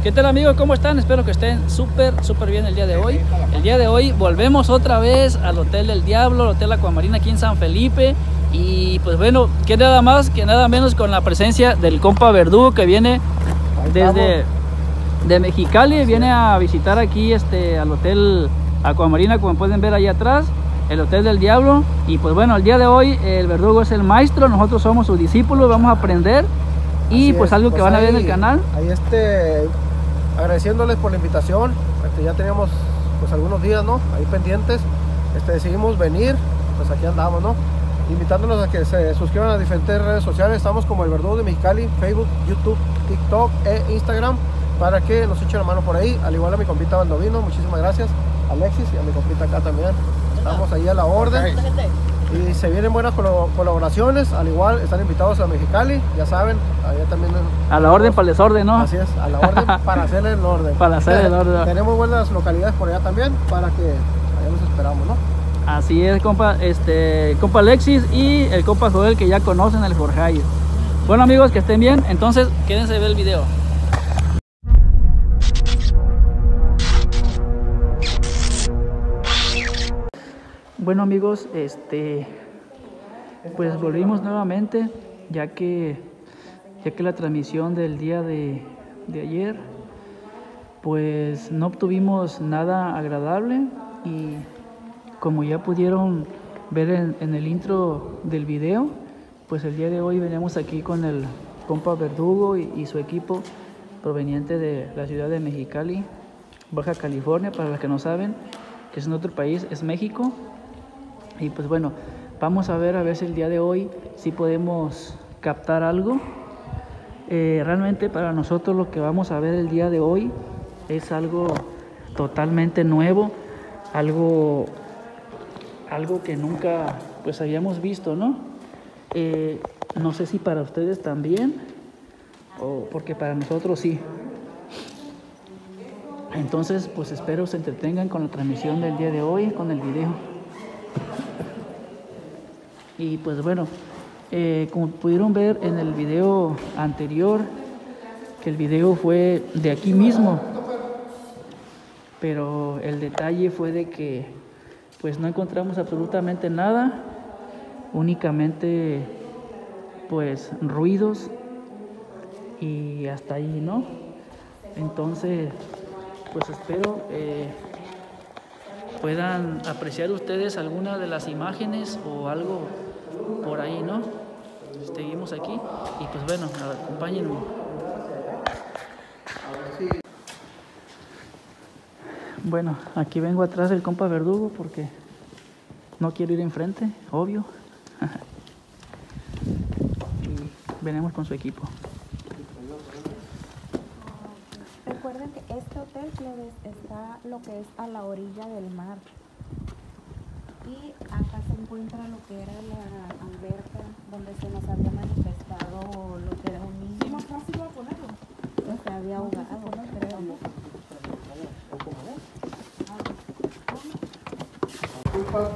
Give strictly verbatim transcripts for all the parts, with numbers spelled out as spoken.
¿Qué tal amigos? ¿Cómo están? Espero que estén súper, súper bien el día de hoy. El día de hoy volvemos otra vez al Hotel del Diablo, el Hotel Aquamarina aquí en San Felipe. Y pues bueno, que nada más, que nada menos con la presencia del compa Verdugo que viene desde de Mexicali. Viene a visitar aquí este, al Hotel Aquamarina, como pueden ver ahí atrás, el Hotel del Diablo. Y pues bueno, el día de hoy el Verdugo es el maestro, nosotros somos sus discípulos, vamos a aprender. Y Así pues es. algo que Pues van a ver ahí, en el canal. Ahí este, agradeciéndoles por la invitación. Este, ya teníamos pues algunos días, ¿no? Ahí pendientes. Este, decidimos venir, pues aquí andamos, ¿no? Invitándolos a que se suscriban a diferentes redes sociales. Estamos como el Verdugo de Mexicali, Facebook, YouTube, TikTok e Instagram, para que nos echen la mano por ahí. Al igual a mi compita Baldovino, muchísimas gracias. Alexis y a mi compita acá también. Estamos ahí a la orden. Y se vienen buenas colaboraciones. Al igual están invitados a Mexicali, ya saben, allá también A la orden para el desorden, ¿no? Así es, a la orden para hacer el orden. Para hacer el orden. Tenemos buenas localidades por allá también, para que allá los esperamos, ¿no? Así es, compa, este, compa Alexis y el compa Joel, que ya conocen el Jorge. Bueno amigos, que estén bien, entonces quédense a ver el video. Bueno amigos, este, pues volvimos nuevamente, ya que, ya que la transmisión del día de, de ayer, pues no obtuvimos nada agradable. Y como ya pudieron ver en, en el intro del video, pues el día de hoy venimos aquí con el compa Verdugo y, y su equipo proveniente de la ciudad de Mexicali, Baja California. Para los que no saben, que es en otro país, es México. Y pues bueno, vamos a ver a ver si el día de hoy si podemos captar algo. Eh, realmente para nosotros lo que vamos a ver el día de hoy es algo totalmente nuevo, algo, algo que nunca pues habíamos visto, ¿no? Eh, no sé si para ustedes también, o porque para nosotros sí. Entonces pues espero se entretengan con la transmisión del día de hoy, con el video. Y pues bueno, eh, como pudieron ver en el video anterior, que el video fue de aquí mismo, pero el detalle fue de que pues no encontramos absolutamente nada, únicamente pues ruidos y hasta ahí, ¿no? Entonces pues espero eh, puedan apreciar ustedes alguna de las imágenes o algo por ahí, ¿no? Seguimos aquí y pues bueno, acompáñenme. Bueno, aquí vengo atrás del compa Verdugo porque no quiero ir enfrente, obvio. Y venimos con su equipo. Recuerden que este hotel está lo que es a la orilla del mar. Y acá se encuentra lo que era la alberca donde se nos había manifestado lo que era un niño. ¿Más fácil va a ponerlo? Que se había ahogado, creo. Disculpa.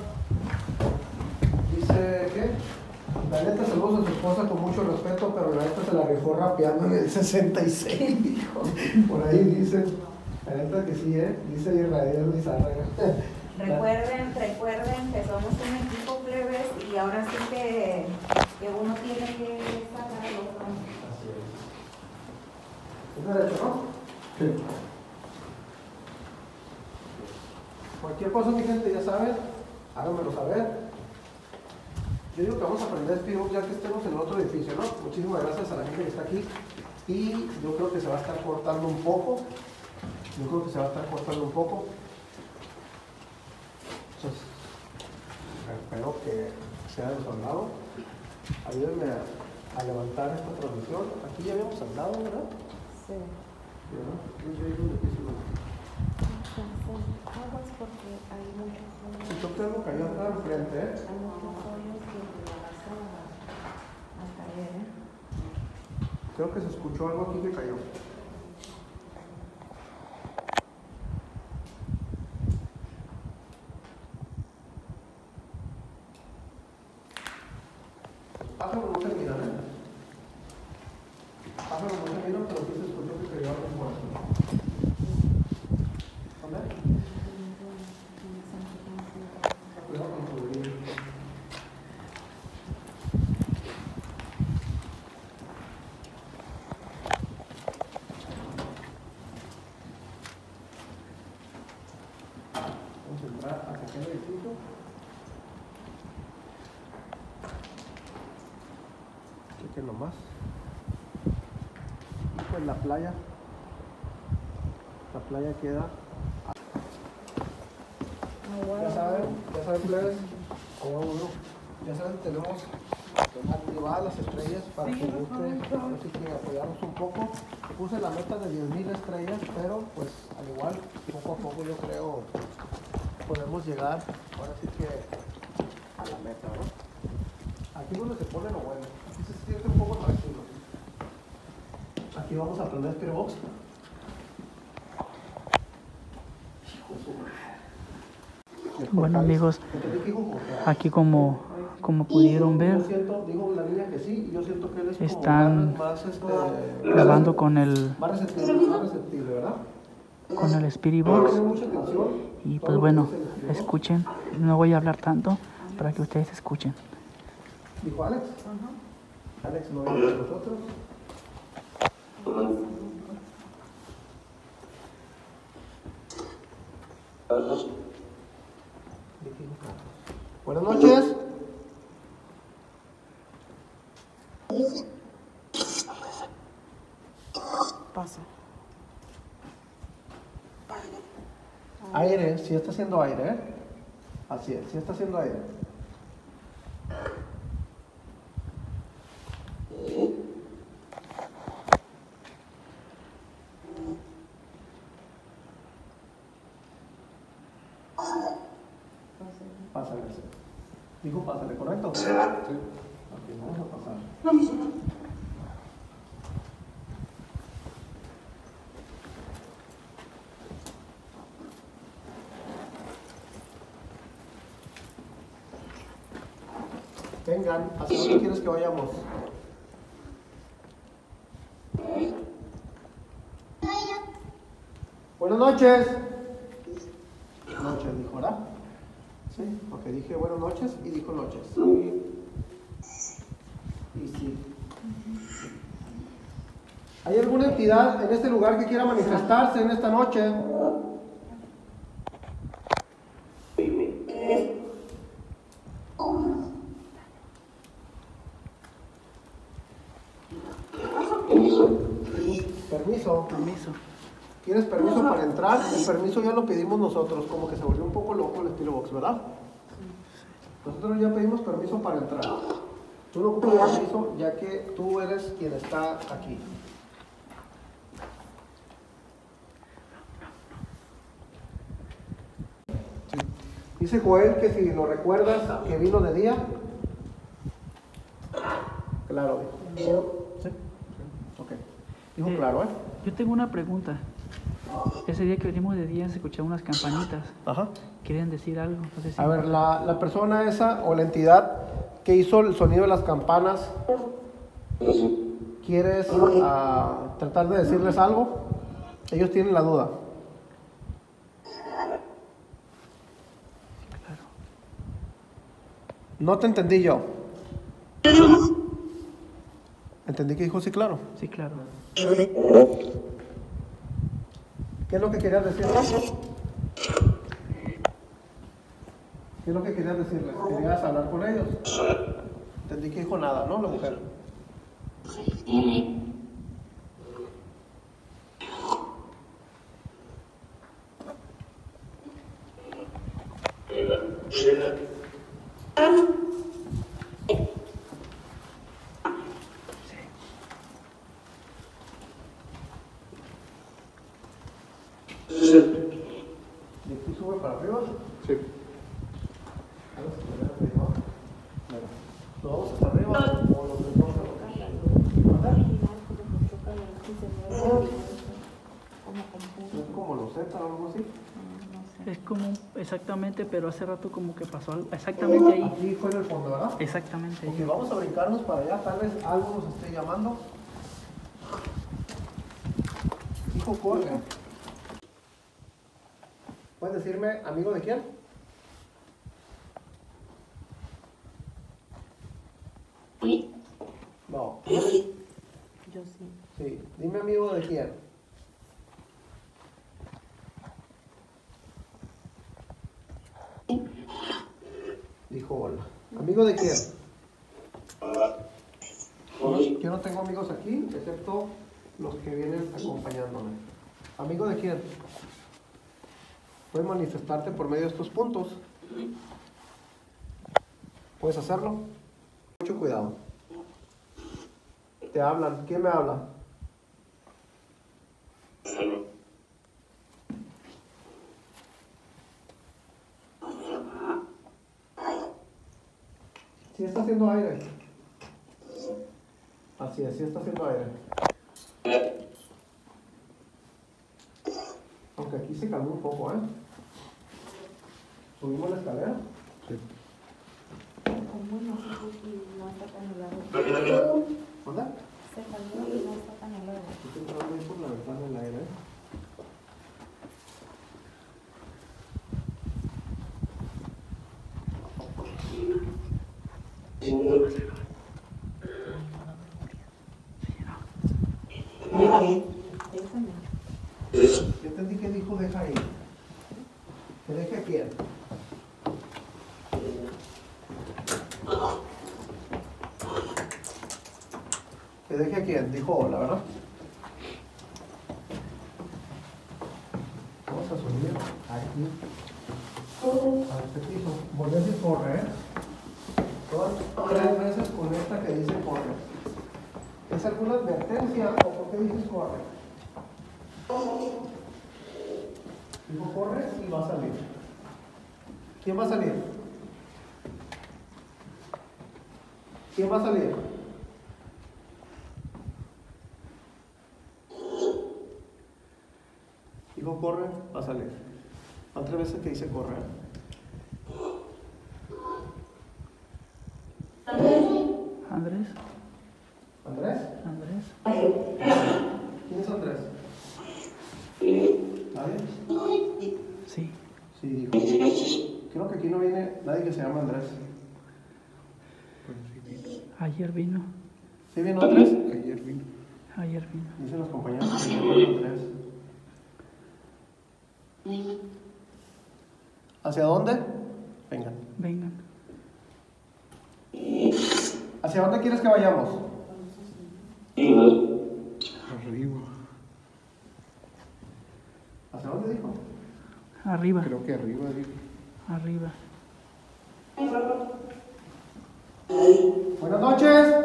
Dice que la neta saludos a su esposa con mucho respeto, pero la neta se la rifó rapeando en el sesenta y seis. Por ahí dice, la neta que sí, ¿eh? Dice Israel Lizárraga. Recuerden, recuerden que somos un equipo plebes y ahora sí que, que uno tiene que sacar los otros. Así es. ¿Es derecho, no? Sí. Cualquier cosa, mi gente, ya saben, háganmelo saber. Yo digo que vamos a aprender speedboat ya que estemos en otro edificio, ¿no? Muchísimas gracias a la gente que está aquí. Y yo creo que se va a estar cortando un poco. Yo creo que se va a estar cortando un poco. Entonces, espero que sea de su lado. Ayúdenme a, a levantar esta transmisión. Aquí ya habíamos hablado, ¿verdad? Sí. Sí, ¿no? Yo digo de piso. Aguas porque hay muchos hoyos. Si toca algo cayó acá enfrente, ¿eh? Hay muchos hoyos que vas a, a caer, ¿eh? Creo que se escuchó algo aquí que cayó. Pájaro no termina, ¿eh? Pájaro no termina, pero sí se escuchó que cayó algo por aquí. aquí en el edificio. Chequen nomás. Y pues la playa. La playa queda. Ya saben, ya saben, plebes. Oh, bueno. Ya saben, tenemos activadas las estrellas para que guste, así que apoyarnos un poco. Puse la meta de diez mil estrellas, pero pues al igual, poco a poco yo creo podemos llegar, ahora sí que a la meta, ¿no? Aquí es donde se pone lo bueno, aquí se siente un poco tranquilo. Aquí vamos a aprender Spirit Box. Bueno amigos, aquí como, como pudieron ver, están grabando con el, con el Spirit Box. Y pues bueno, escuchen, no voy a hablar tanto para que ustedes escuchen. ¿Dijo Alex? Alex no viene con nosotros. Buenas noches. Pasa. Aire, si está haciendo aire, ¿eh? Así es, si está haciendo aire. Pásale. Dijo pásale, ¿correcto? Sí. Ok, vamos a pasar. Vengan, ¿hacia dónde quieres que vayamos? Buenas noches. Noches, dijo, ¿verdad? Sí, porque dije buenas noches y dijo noches. Y sí. ¿Hay alguna entidad en este lugar que quiera manifestarse en esta noche? Permiso. Permiso. ¿Tienes permiso para entrar? El permiso ya lo pedimos nosotros, como que se volvió un poco loco el Spirit Box, ¿verdad? Nosotros ya pedimos permiso para entrar. Tú no ocupas permiso ya que tú eres quien está aquí. Sí. Dice Joel que si lo recuerdas, que vino de día. Claro. ¿Sí? Ok. Dijo Eh, claro, ¿eh? Yo tengo una pregunta. Ese día que venimos de día se escuchaban unas campanitas. Ajá. ¿Quieren decir algo? No sé si A ver, la, la persona esa o la entidad que hizo el sonido de las campanas, ¿quieres uh, tratar de decirles algo? Ellos tienen la duda. Claro. No te entendí yo. Entendí que dijo sí, claro. Sí, claro. ¿Qué es lo que querías decirles? ¿Qué es lo que querías decirles? ¿Querías hablar con ellos? Entendí que dijo nada, ¿no? La mujer. ¿De aquí sube para arriba? Sí. ¿Lo vamos hasta arriba o lo tenemos a ¿Es como los Z o algo así? Es como exactamente, pero hace rato como que pasó algo. Exactamente ahí. Aquí fue en el fondo, ¿verdad? Exactamente ahí. Ok, vamos a brincarnos para allá, tal vez algo nos esté llamando. Hijo Jorge. ¿Puedes decirme, amigo de quién? No. Yo sí. Sí, dime amigo de quién. Dijo hola. ¿Amigo de quién? No, yo no tengo amigos aquí, excepto los que vienen acompañándome. ¿Amigo de quién? Puedes manifestarte por medio de estos puntos. ¿Puedes hacerlo? Mucho cuidado. Te hablan. ¿Quién me habla? Sí está haciendo aire. Así es, sí está haciendo aire. Aunque aquí se calmó un poco, ¿eh? ¿Subimos la escalera? Sí. ¿Cómo no se no está tan helado? ¿Dónde? Se calmó y no está tan helado. Estoy entrando ahí por la ventana del aire, ¿eh? Yo entendí que dijo deja ahí. ¿Que deje a quién? ¿Que deje a quién? Dijo hola, ¿verdad? Vamos a subir aquí a este piso. Volver a decir corre, ¿eh? Son tres veces con esta que dice corre. ¿Es alguna advertencia o por qué dices corre? Dijo corre y va a salir. ¿Quién va a salir? ¿Quién va a salir? Dijo corre, va a salir. Van tres veces que dice corre. Andrés. ¿Andrés? Andrés. ¿Quién es Andrés? ¿Nadie? Sí. Sí, dijo. Creo que aquí no viene nadie que se llama Andrés. Ayer vino. ¿Sí vino Andrés? Ayer vino. Ayer vino. Dicen los compañeros que se llama Andrés. ¿Hacia dónde? Vengan. Vengan. ¿Hacia dónde quieres que vayamos? Arriba. ¿Hacia dónde dijo? Arriba. Creo que arriba, dijo. Arriba. Buenas noches.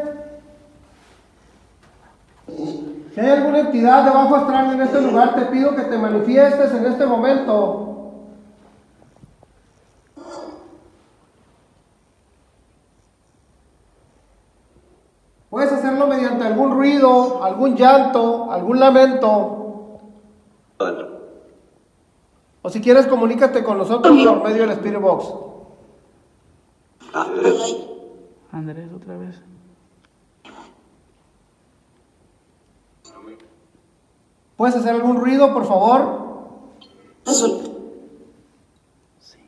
Si hay alguna entidad de bajo astral en este lugar, te pido que te manifiestes en este momento. Puedes hacerlo mediante algún ruido, algún llanto, algún lamento. O si quieres, comunícate con nosotros por medio del Spirit Box. Andrés otra vez. ¿Puedes hacer algún ruido, por favor? Sí.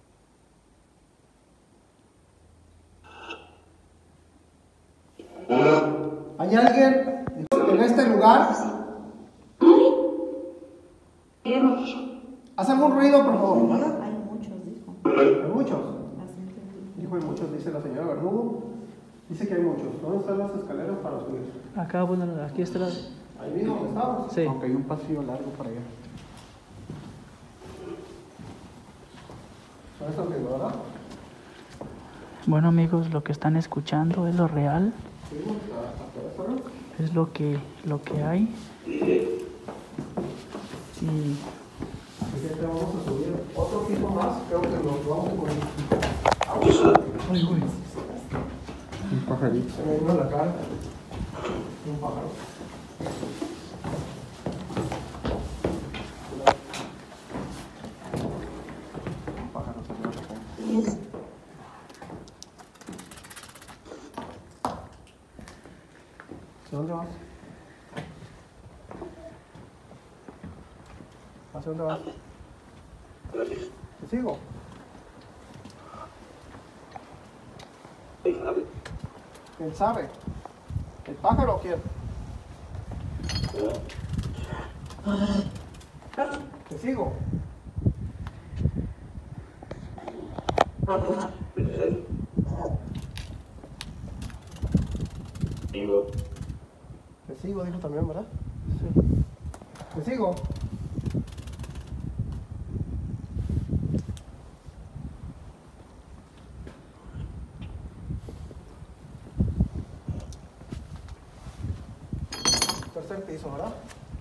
¿Hay alguien en este lugar? Haz algún ruido, por favor. ¿Verdad? Hay muchos, dijo. Hay muchos. Así entendí. Dijo hay muchos, dice la señora Verdugo. Dice que hay muchos. ¿Dónde están las escaleras para subir? Acá, bueno, aquí está. la- Ahí mismo donde estamos. Sí. Aunque hay un pasillo largo para allá. Son estas mismas, ¿verdad? Bueno, amigos, lo que están escuchando es lo real. Subimos hasta esta, ¿no? Es lo que, lo que hay. Y Así que vamos a subir otro piso más. Creo que nos vamos a poner. Ay, güey. Un pajarito. Se me vino a la cara. Un pájaro. Un pájaro salió a la calle. ¿Hacia dónde vas? ¿Hacia dónde vas? ¿Te sigo? ¿Quién sabe? ¿El pájaro o quién? ¿Te sigo? Te sigo, dijo también, ¿verdad? Sí. Te sigo. Tercer piso, ¿verdad?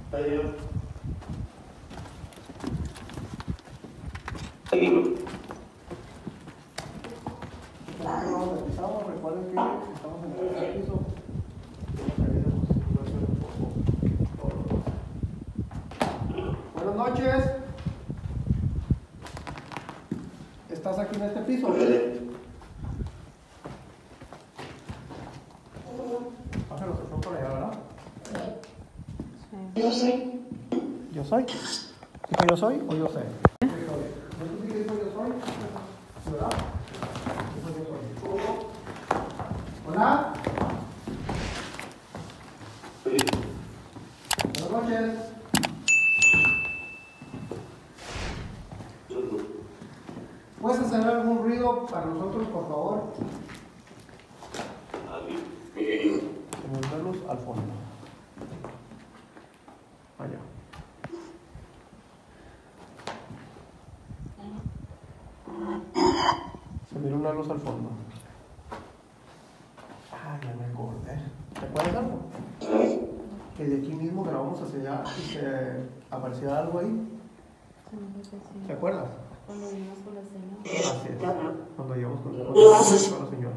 Nos empezamos, recuerden que estamos en el tercer piso. Buenas noches. ¿Estás aquí en este piso? Pájalo, se fue por allá, ¿verdad? Sí. Yo soy. ¿Yo soy? ¿Dijo yo soy o yo sé? ¿Yo soy? ¿No dijo yo soy? ¿Verdad? Dijo yo soy. Hola. Buenas noches. ¿Puedes hacer algún ruido para nosotros, por favor? Moverlos al fondo. Allá. Se mira una luz al fondo. Ah, ya me acordé. ¿Te acuerdas algo? Que de aquí mismo grabamos hacia allá y se aparecía algo ahí. ¿Te acuerdas? Cuando vimos con la señora. Así es. Cuando llegamos con, con, con la señora.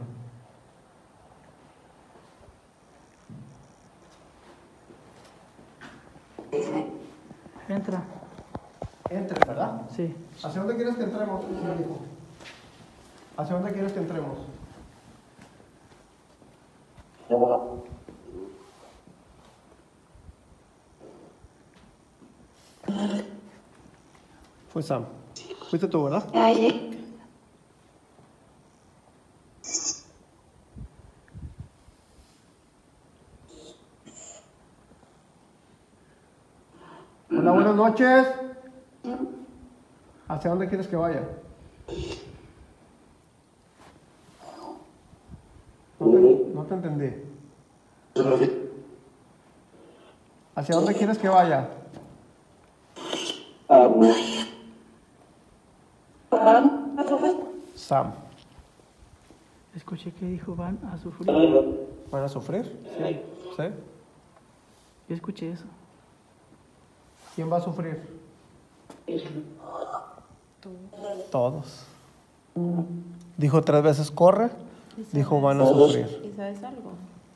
Entra. Entres, ¿verdad? Sí. ¿Hacia dónde quieres que entremos? Sí, hijo. ¿Hacia dónde quieres que entremos? Fue Sam. Fuiste tú, ¿verdad? Hola, buenas noches. ¿Hacia dónde quieres que vaya? No te, no te entendí. ¿Hacia dónde quieres que vaya? Sam. Escuché que dijo van a sufrir. ¿Van a sufrir? Sí. ¿Sí? Yo escuché eso. ¿Quién va a sufrir? Todos. Dijo tres veces corre. Dijo van a sufrir. ¿Y sabes algo?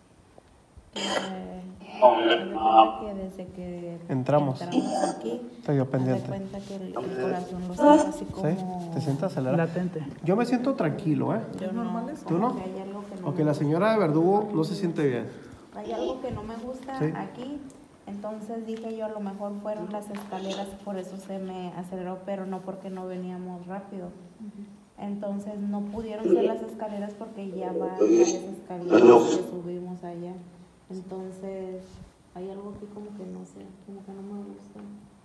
Eh, haz de cuenta que desde que Entramos. entramos aquí, Estoy yo haz de pendiente. cuenta que el, el corazón lo siento así como... ¿Sí? ¿Te sientes acelerado? Latente. Yo me siento tranquilo, ¿eh? Yo no, ¿Tú no? como que hay algo que no Aunque me la señora de Verdugo no se siente bien. Hay algo que no me gusta Sí. aquí, entonces dije yo a lo mejor fueron las escaleras, por eso se me aceleró, pero no porque no veníamos rápido. Entonces no pudieron ser las escaleras porque ya van varias escaleras que subimos allá. Entonces hay algo aquí como que no sé, como que no me gusta.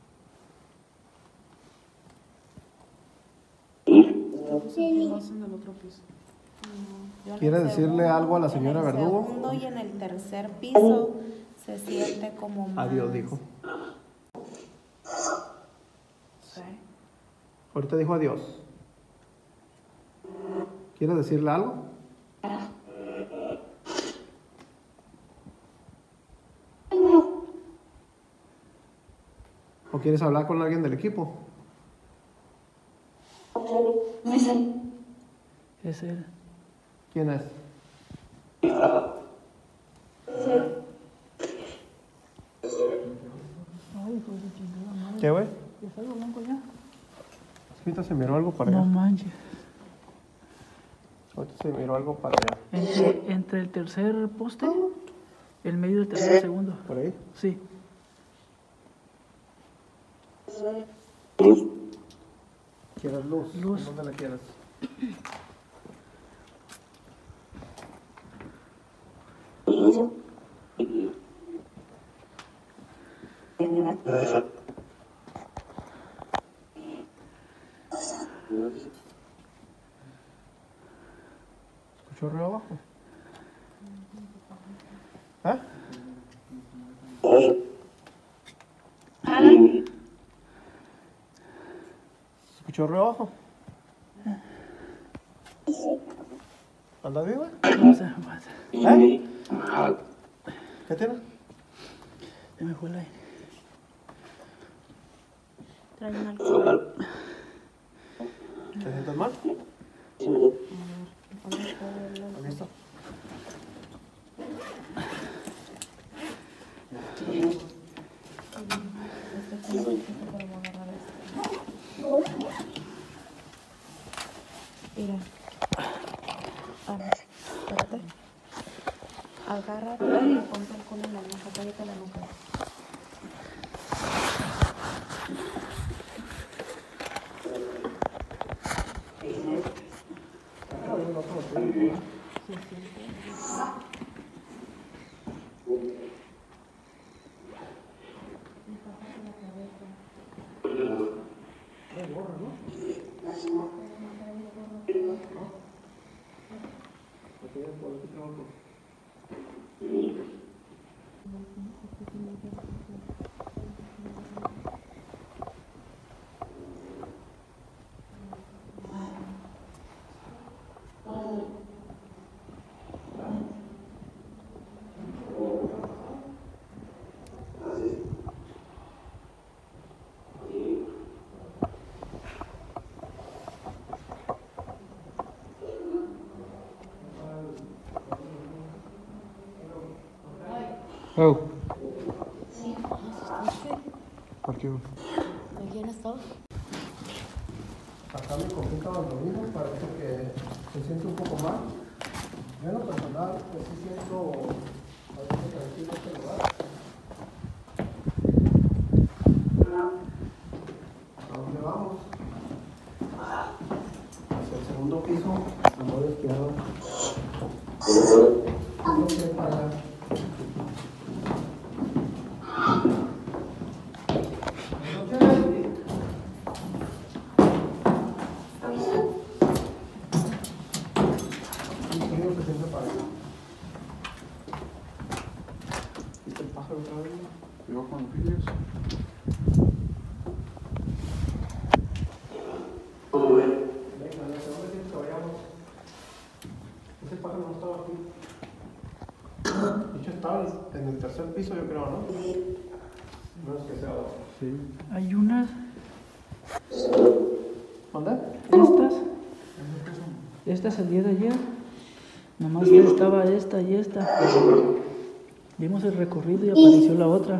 No, yo en ¿Quiere el decirle segundo- algo a la señora en el Verdugo? segundo y en el tercer piso se siente como más... Adiós, dijo. Sí. Ahorita dijo adiós. ¿Quieres decirle algo? ¿O quieres hablar con alguien del equipo? Es él. ¿Quién es? Ay, hijo de chingada madre. ¿Qué, güey? ¿Es algo blanco ya? Ahorita se miró algo para No allá. manches. Ahorita se miró algo para allá. Entre, entre el tercer poste, el medio del tercer segundo. ¿Por ahí? Sí. ¿Quieres luz? Luz. ¿Dónde la quieres? escuchó ruido abajo? ¿Eh? ¿Se escuchó ruido abajo? ¿Andas bien, güey? No sé, no sé. ¿Eh? ¿Qué tienes? Se me fue el aire. Trae un alcohol. ¿Te sientes mal? ¿Dónde está el- Aquí está. Mira. Ah, espérate. Agárrate y ponte el culo en la nuca, cállate la nuca. Oh. ¿Por qué? ¿Con quién estás? Acá mi compita lo mismo, parece que se siente un poco mal. Yo en lo personal, pues sí siento bastante tranquilo este lugar. ¿A dónde vamos? Hacia el segundo piso, a modo izquierdo. No sé para allá. ¿Viste el pájaro otra vez? Vivo con los vídeos. Venga, ¿hacia dónde quieres que vayamos? Ese pájaro no estaba aquí. De hecho, estaba en el tercer piso, yo creo, ¿no? No es que sea abajo. Sí. Hay unas, ¿Dónde? estas, estas el día de ayer. Nomás estaba esta y esta. Dimos el recorrido y apareció la otra.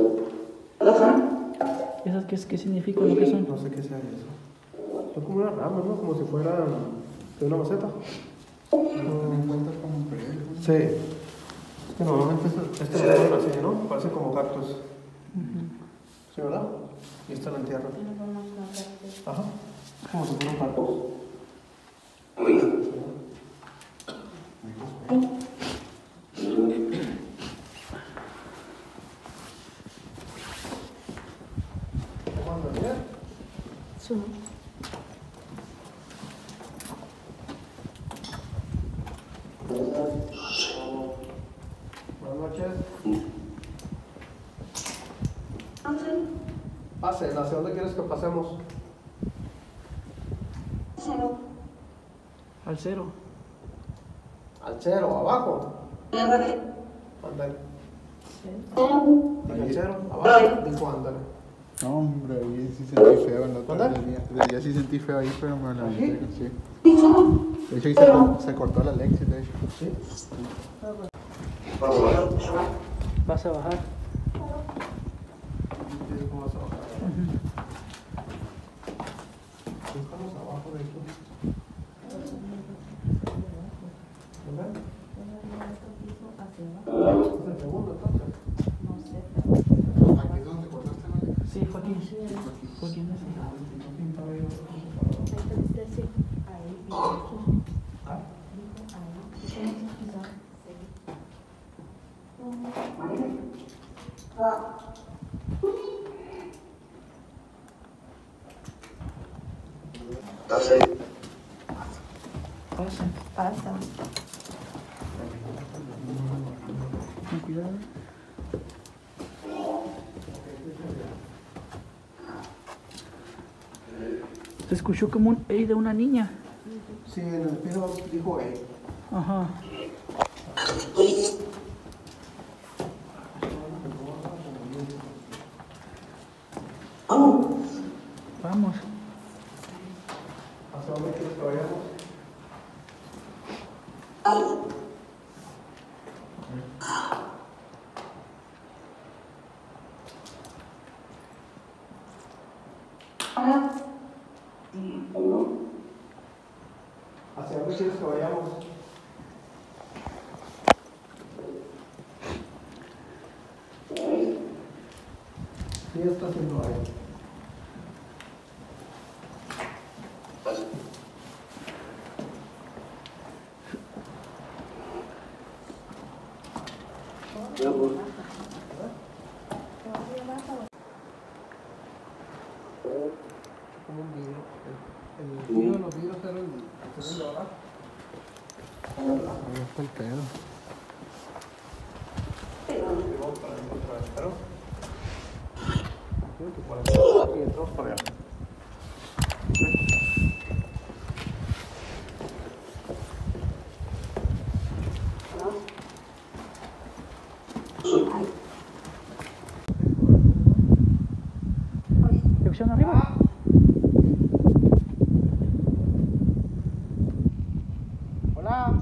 ¿Esas qué, qué significan? ¿Lo que son? No sé qué sea eso. Son como unas ramas, ¿no? Como si fueran de una maceta. ¿Me cuentas como un periódico? Sí. Es que normalmente este, este lo ponen así, ¿no? Parece como cactus. ¿Sí, verdad? Y esta la entierran. Tiene forma de cactus. Ajá. Como si fuera un cactus. ¿Cómo andas bien? Sí. Buenas noches. Pasen, ¿hacia dónde quieres que pasemos? Al cero. Al cero, abajo. Ándale. Dije al cero, abajo. Dijo ándale. No, hombre, ahí sí sentí feo en la otra ¿Dónde? día. Desde ya sí sentí feo ahí, pero me la ¿Aquí? sí. De hecho, ahí se, cor- se cortó la Lexi, de hecho. ¿Sí? Vas a bajar. ¿Cómo vas a bajar? Estamos abajo de esto. ¿Dónde? Es el segundo, entonces. Aquí es donde cortaste la Lexi. Sí, fue aquí. Fue aquí en ese. Pasen. Pasa. Con cuidado. Se escuchó como un ey de una niña. Sí, en el piso dijo él. Ajá. Vamos. ¿Hacia dónde quieres que vayamos? ¿Hacia dónde quieres que vayamos? Sí, está haciendo ahí. Como un vidrio. El, el vidrio de los vidrios era el, el segundo, ¿verdad? Ahí está el pedo. Vamos para adentro otra vez, pero creo que por aquí y entramos por allá. ¿Dirección arriba? Hola.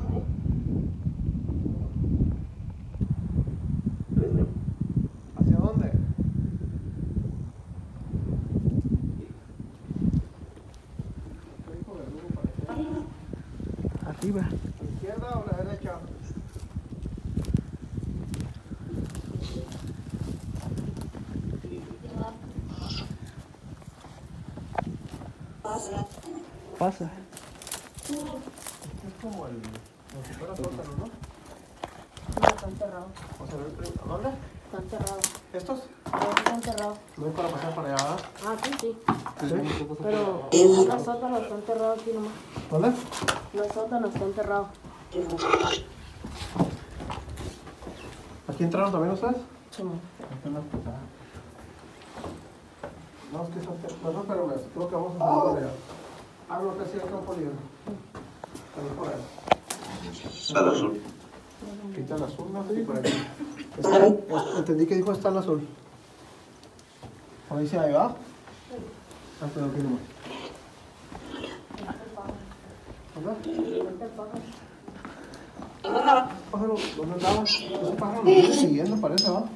¿Hacia dónde? Arriba. ¿A la izquierda o a la derecha? Pasa. Es como el... como si fuera sótano, ¿no? No, están cerrados. Vamos a ver el primero. ¿A dónde? Están cerrados. ¿Estos? Todos están cerrados. No hay para pasar para allá, ¿verdad? Ah, sí, sí. ¿Sí? Pero los sótanos están cerrados aquí nomás. ¿Dónde? Los sótanos están cerrados. ¿Aquí entraron también ustedes? Sí. Están las pasadas. No, es que son... No, no, pero creo que vamos a salir por allá. Ah, no, que sí, el campo libre. Salir por allá. Al azul. Quita el azul, ¿no? Sí, por aquí. Está- es- entendí que dijo está el azul. Por ahí se ahí va. Ah, pero aquí nomás. ¿Dónde? Pájaro, ¿dónde andaba? Ese pájaro lo viene siguiendo, parece, ¿va?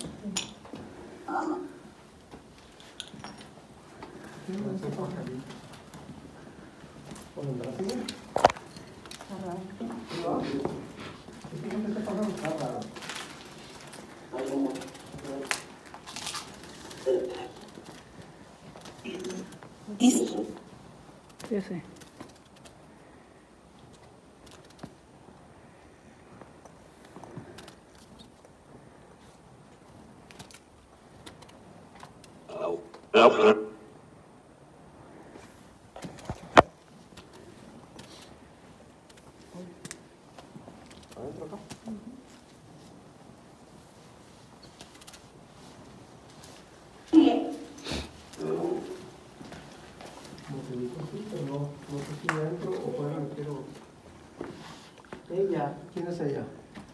Sí, ese pajarito. ¿Dónde andrá? ¿Sigue? ¿Sí va? Es que este pájaro está raro. Ese. Adentro acá. Motelito sí, pero no, no sé si adentro o fuera me quiero. Ella, ¿quién es ella?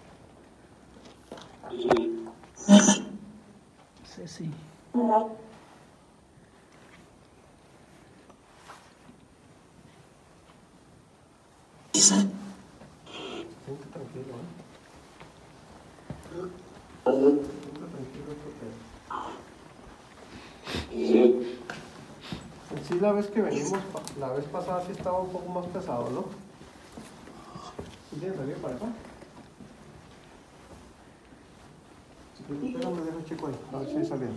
Sí, sí. Siente tranquilo, ¿eh? Siente tranquilo porque... En sí, la vez que venimos, pa- la vez pasada sí estaba un poco más pesado, ¿no? ¿Sí tienes salir para acá? Sí, espérame, deja chico ahí, a ver si hay salida.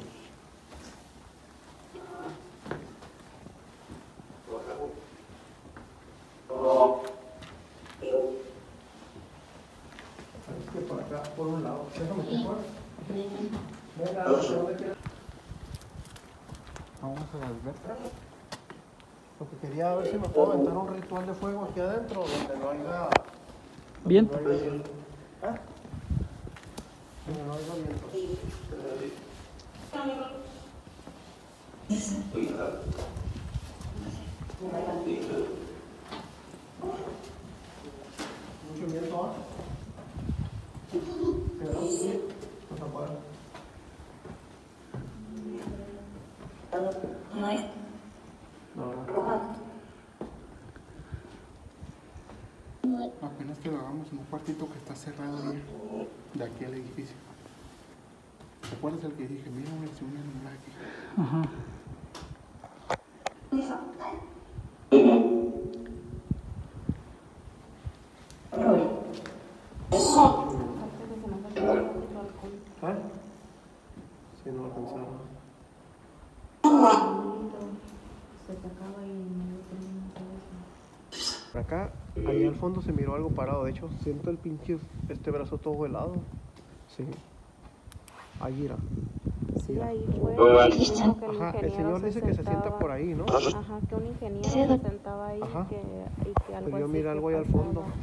Es que por acá, por un lado, déjame que fuera. Venga, ¿hacia dónde quieres? Vamos a las letras. Lo que quería ver si me puedo aventar un ritual de fuego aquí adentro donde no haya Bien. No hay viento. ¿Ah? No hay viento. Mucho viento, ¿ah? Pero sí, pues afuera. Apenas que lo hagamos en un cuartito que está cerrado bien de aquí al edificio. ¿Te acuerdas el que dije? Mira, una una animal aquí. Ajá. ¿Ah? Sí, no alcanzaba. Se te acaba y no termina todo eso. Por acá, allá al fondo se miró algo parado. De hecho, siento el pinche este brazo todo helado. Sí. Ahí era. Sí, ahí fue. Dijo que el Ajá, el ingeniero señor dice que se sienta sentaba- por ahí, ¿no? Ajá, que un ingeniero se sentaba ahí Ajá. y que, y que algo Pues yo así miré que algo ahí al pasaba. fondo.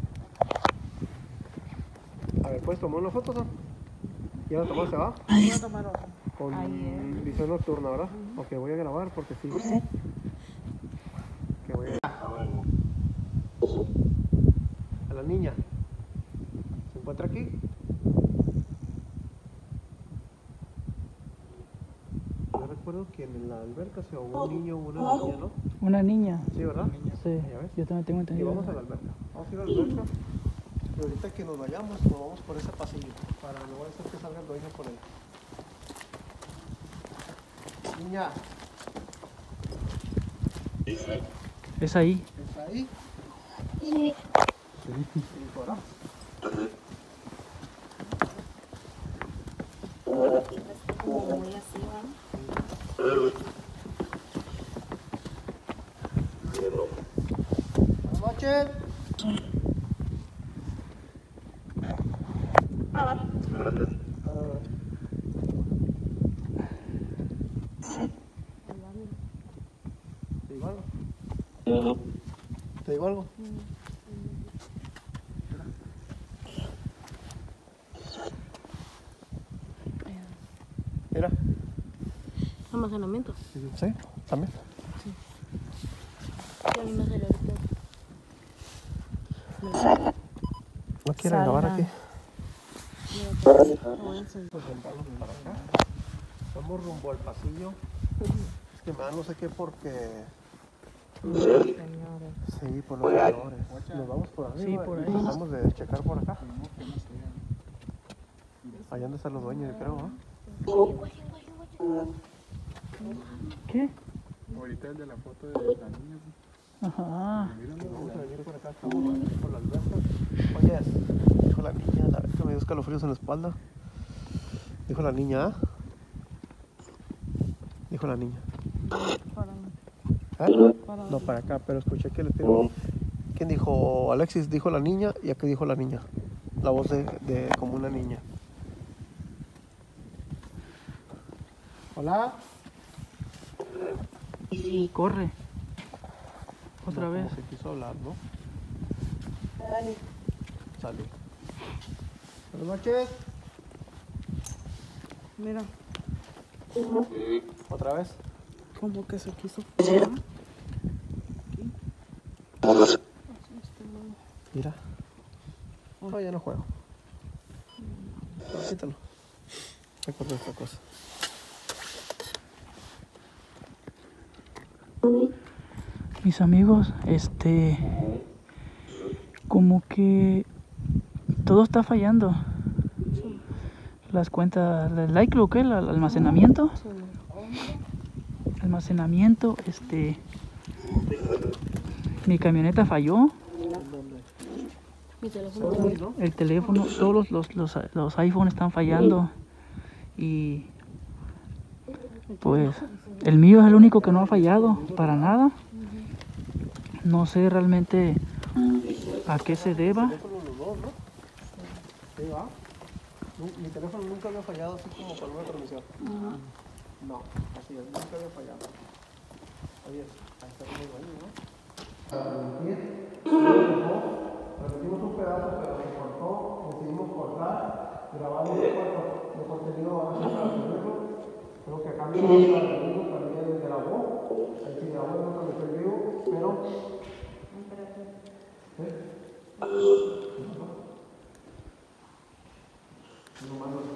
A ver, ¿puedes tomar una foto, Sam? ¿Ya la tomaste, va? Voy a tomar otra. Con Ayer. visión nocturna, ¿verdad? Ok, voy a grabar porque sí. Que voy a... a la niña. ¿Se encuentra aquí? Yo recuerdo que en la alberca se ahogó un niño o una niña, ¿no? Una niña. Sí, ¿verdad? Sí, ¿Ya ves? yo también tengo Y entendido. vamos a la alberca. Vamos a ir a la alberca. Y ahorita que nos vayamos, nos vamos por ese pasillo. Para no vaya a ser que salga el dueño por ahí. Niña, Es ahí. ¿está ahí? Sí. Sí, ¿verdad? Como muy así, ¿va? Buenas noches. ¿Te digo algo? ¿Te digo algo? Mira. Almacenamiento. ¿Sí? ¿También? Que a mí me salió ahorita. ¿No quiere grabar Salga. aquí? Mira, pues, lo voy a encender. Pues sentarnos para acá. Vamos rumbo al pasillo. Es que me da no sé qué porque... Señores. Sí, por los señores. Nos vamos por arriba. Sí, por y ahí. tratamos de checar por acá. Allá donde están los dueños, yo creo, ¿ah? ¿Qué? Ahorita el de la foto de la niña. Ajá. Vamos a venir por acá, estamos por la alberca. Oye, dijo la niña, la vez que me dio escalofríos en la espalda. Dijo la niña, ¿ah? Dijo la niña. ¿Eh? No, para acá, pero escuché que le tengo. ¿Quién dijo? Alexis dijo la niña y aquí dijo la niña. La voz de, de como una niña. Hola. Corre. Otra No, vez. como se quiso hablar, ¿no? Sale. Buenas noches. Mira, Otra vez. como que se quiso. Mira. No, ya no juego. No, quítalo. Recuerdo esta cosa. Mis amigos, este, como que todo está fallando. Las cuentas, el like, lo que, el almacenamiento, almacenamiento, este, mi camioneta falló, Mi teléfono. Sony, ¿no? el teléfono, todos los, los, los, los iPhones están fallando y pues el mío es el único que no ha fallado para nada. No sé realmente a qué se deba. Teléfono los dos, ¿no? Sí, va. Nu- Mi teléfono nunca había fallado así como para una transmisión. No, así es, nunca había fallado. Oye, ahí está muy bueno, ¿no? Para transmitir, repetimos un pedazo grabando de, de contenido así para subirlo. Creo que acá me también grabó. Ahí sí grabó, no transmitió en vivo, pero. ¿Eh? No más no.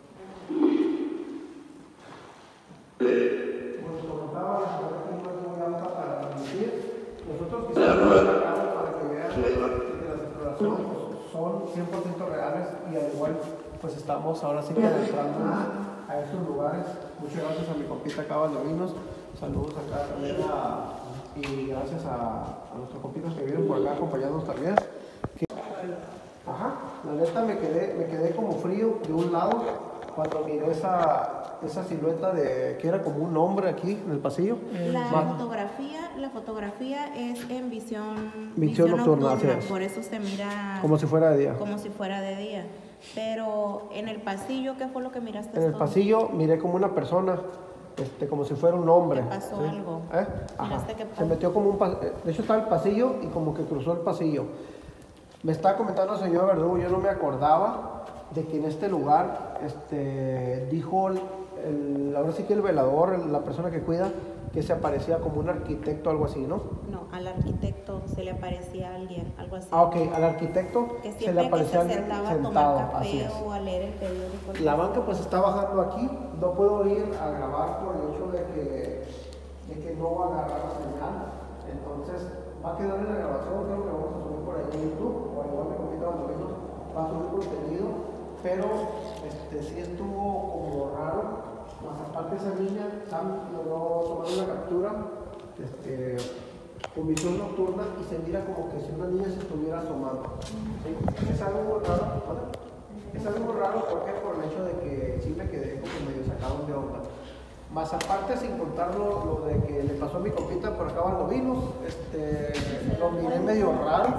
Como les comentaba, la verdad que no es muy alta para transmitir. Nosotros quisiéramos sacarlo para que vean que las exploraciones son cien por ciento reales y al igual pues estamos ahora sí que adentrando a estos lugares. Muchas gracias a mi compita acá Valdovinos, saludos acá también a, y gracias a, a nuestros compitas que vienen por acá acompañándonos también. Que, ajá, la neta me quedé, me quedé como frío de un lado cuando miré esa, esa silueta de que era como un hombre aquí en el pasillo. La Va. fotografía, la fotografía es en visión, Visión nocturna, así es. por eso se mira Como si fuera de día. como si fuera de día. Pero en el pasillo, ¿qué fue lo que miraste? En el tú? pasillo miré como una persona, este, como si fuera un hombre. ¿Te pasó ¿sí? algo? ¿Eh? Ajá. ¿Miraste qué Se pasó? metió como un pasillo. De hecho estaba el pasillo y como que cruzó el pasillo. Me estaba comentando el señor Verdugo, yo no me acordaba de que en este lugar este, dijo el, el- ahora sí que el velador, el- la persona que cuida, que se aparecía como un arquitecto o algo así, ¿no? No, al arquitecto se le aparecía alguien, algo así. Ah, ok, al arquitecto Que se siempre le que aparecía se alguien sentaba a sentado, tomar así café es. o a leer el periódico. La banca pues está bajando aquí, no puedo ir a grabar por el hecho de que, de que no va a agarrar la señal, entonces va a quedar en la grabación, creo que vamos a subir por ahí en YouTube, o igual mi compita Valdovinos va a subir contenido, pero este, sí estuvo como raro, más aparte esa niña, Sam logró tomar una captura, este, con visión nocturna y se mira como que si una niña se estuviera asomando. ¿Sí? Es algo muy raro, ¿vale? Es algo muy raro, ¿por qué? Por el hecho de que sí me quedé como medio sacado de onda. Más aparte, sin contar lo, lo de que le pasó a mi compita por acá Valdovinos, este, lo miré medio raro.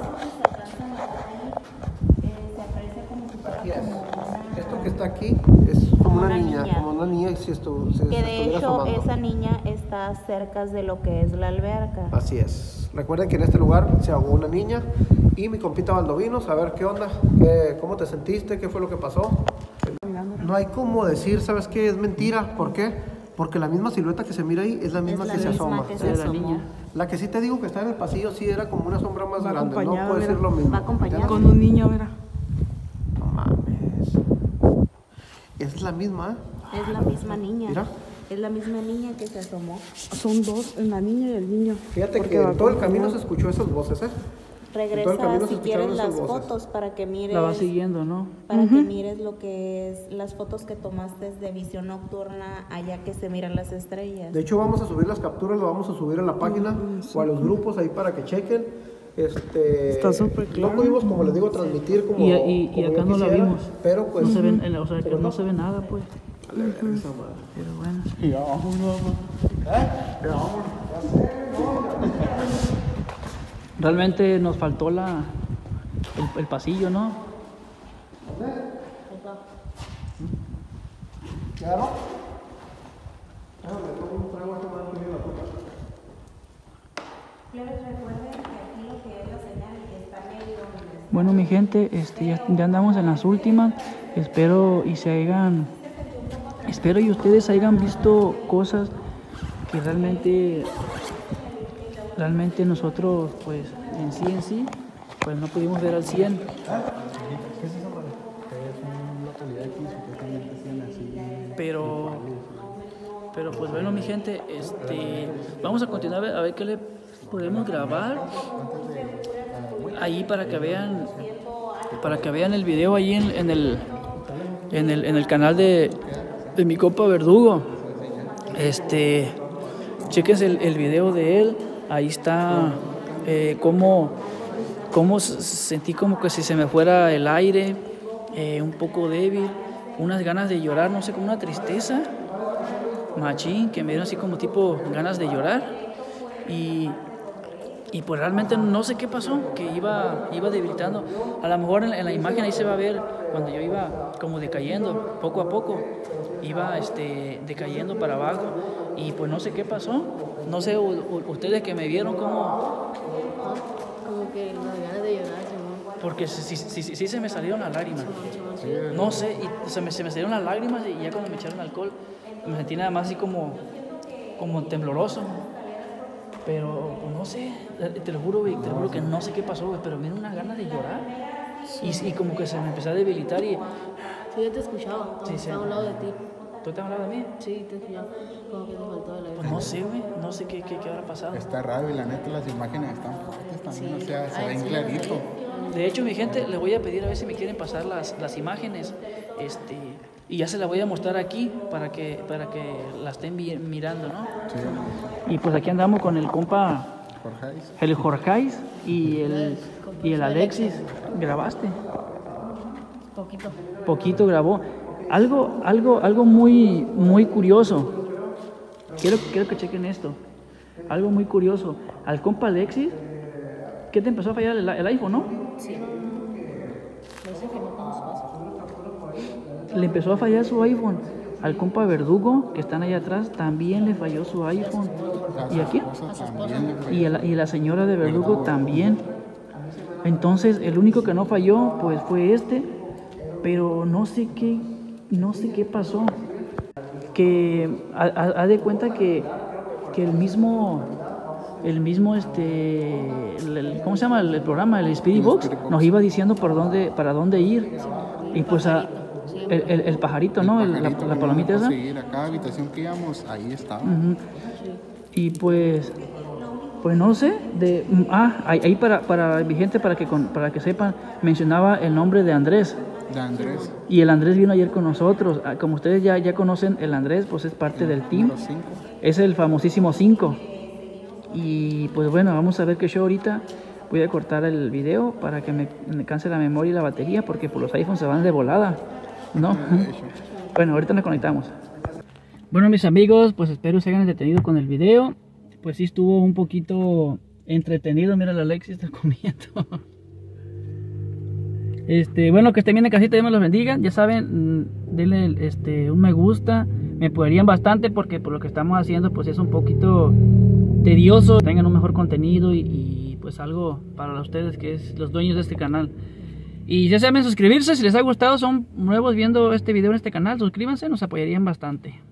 Se aprecia como si fuera Aquí es. como una... Esto que está aquí es como una, una niña, niña. como una niña si estu se, se Que de estuviera hecho asomando. esa niña está cerca de lo que es la alberca. Así es. Recuerden que en este lugar se ahogó una niña y mi compita Valdovinos, a ver qué onda, ¿Qué, cómo te sentiste, qué fue lo que pasó. No hay como decir, ¿sabes qué? Es mentira. ¿Por qué? Porque la misma silueta que se mira ahí es la misma Es la que se misma asoma. que ¿sí? se De la asomó. niña. La que sí te digo que está en el pasillo sí era como una sombra más Va grande, no acompañada, puede mira. ser lo mismo. Va acompañada. Con un niño, mira. No mames. Es la misma, ¿eh? Es la misma niña. Mira. Es la misma niña que se asomó. Son dos, la niña y el niño. Fíjate Porque que va en todo el acompañado. camino se escuchó esas voces, ¿eh? todo el Regresa camino se si quieres escucharon las esas voces. fotos para que mires. La va siguiendo, ¿no? Para que mires lo que es las fotos que tomaste de visión nocturna allá que se miran las estrellas. De hecho, vamos a subir las capturas, lo vamos a subir a la página o a los grupos ahí para que chequen. Este, Está súper claro. No pudimos, como les digo, transmitir como. Y, y, y como acá yo no la quisiera, vimos. Pero pues. No se ven, en la- o sea, que pero no se ve nada, pues. Vale, verga esa madre. Pero bueno. Ya vámonos. ¿Eh? Ya vámonos. Ya sé, no, ya- Realmente nos faltó la el, el pasillo, ¿no? ¿Ya no? Déjame, tomo un trago a esta madre que viene la puta. Plebes, recuerden que aquí lo que es la señal está medio donde está. Bueno, mi gente, este, ya, ya andamos en las últimas. Espero y se hayan, espero y ustedes hayan visto cosas que realmente, realmente nosotros, pues, en sí, en sí, pues no pudimos ver al cien. ¿Qué es esa madre? Es una localidad aquí, supuestamente tiene así. Pero, pero pues bueno, mi gente, este, vamos a continuar a ver, a ver qué le podemos grabar ahí para que vean, para que vean el video ahí en, en el, en el, en el canal de, de mi compa Verdugo. Este, chequen el, el video de él, ahí está eh, cómo, cómo s- sentí como que si se me fuera el aire, eh, un poco débil, unas ganas de llorar, no sé, como una tristeza, machín, que me dieron así como tipo ganas de llorar. Y, y pues realmente no sé qué pasó, que iba, iba debilitando. A lo mejor en, la- en la imagen ahí se va a ver cuando yo iba como decayendo, poco a poco, iba este, decayendo para abajo. Y pues no sé qué pasó. No sé, u- u- ustedes que me vieron cómo... Como que las ganas de llorar, Simón. porque sí, sí, sí, sí se me salieron las lágrimas. No sé, y se me, se me salieron las lágrimas y ya cuando me echaron alcohol me sentí nada más así como, como tembloroso. Pero pues, no sé, te lo juro, güey, te lo juro que no sé qué pasó, güey, pero me dio una gana de llorar. Y, y como que se me empezó a debilitar y... Sí, yo te escuchaba, Sí, sí. estaba a un lado de ti. ¿Tú te has hablado de mí? Sí, te escuchaba, como que te faltó el aire. Pues no sé, güey, no sé qué, qué, qué habrá pasado. Está raro y la neta las imágenes están fuertes también, Sí. o sea, se Ay, ven sí, clarito. De hecho, mi gente, le voy a pedir a ver si me quieren pasar las, las imágenes, este, y ya se las voy a mostrar aquí para que, para que la estén vi- mirando, ¿no? Sí, Y pues aquí andamos con el compa, Jorgeis. el Jorgeis y el, y el Alexis. ¿Grabaste? Poquito. Poquito grabó. Algo, algo, algo muy, muy curioso. Quiero, quiero que chequen esto. Algo muy curioso. Al compa Alexis, ¿qué te empezó a fallar el, el iPhone, no? Sí, no. No sé que no conozco. Le empezó a fallar su iPhone. Al compa Verdugo, que están allá atrás, también le falló su iPhone. ¿Y aquí? Y a la, y la señora de Verdugo también. Entonces, el único que no falló, pues fue este. Pero no sé qué, no sé qué pasó. Que haz de cuenta que, que el mismo, el mismo, este, el- el- ¿cómo se llama el, el programa? El Spirit Box nos iba diciendo por dónde, para dónde ir. Y pues a, el, el- el pajarito, ¿no? El- la, la palomita esa. Sí, a cada habitación que íbamos, ahí estaba. Ujú. Y pues, pues no sé, de, ah, ahí ahí para, para mi gente, para que, con- para que sepan, mencionaba el nombre de Andrés. De Andrés. Y el Andrés vino ayer con nosotros. Ah, como ustedes ya, ya conocen, el Andrés pues es parte del team. Número cinco. Es el famosísimo cinco. Y pues bueno, vamos a ver qué show ahorita. Voy a cortar el video para que me, me canse la memoria y la batería, porque por los iPhones se van de volada, ¿no? Bueno, ahorita nos conectamos. Bueno, mis amigos, pues espero se hayan entretenido con el video. Pues sí estuvo un poquito entretenido. Mira, la Alexis está comiendo. Este, bueno, que estén bien en casita, Dios me los bendiga. Ya saben, mm, denle este, un me gusta. Me apoyarían bastante porque por lo que estamos haciendo pues es un poquito tedioso. Tengan un mejor contenido y, y pues algo para ustedes que es los dueños de este canal. Y ya saben suscribirse si les ha gustado, son nuevos viendo este video en este canal. Suscríbanse, nos apoyarían bastante.